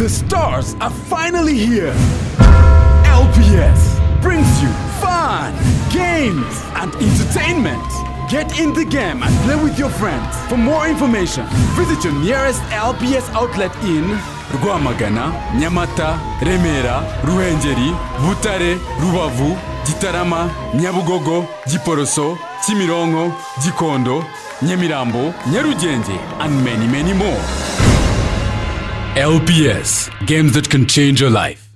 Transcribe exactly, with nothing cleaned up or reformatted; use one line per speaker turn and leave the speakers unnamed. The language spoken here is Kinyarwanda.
The stars are finally here. L P S brings you fun, games, and entertainment. Get in the game and play with your friends. For more information, visit your nearest L P S outlet in Rwamagana, Nyamata, Remera, Ruhengeri, Butare, Rubavu, Gitarama, Nyabugogo, Giporoso, Kimironko, Gikondo, Nyamirambo, Nyarugenge, and many, many more. L P S, games that can change your life.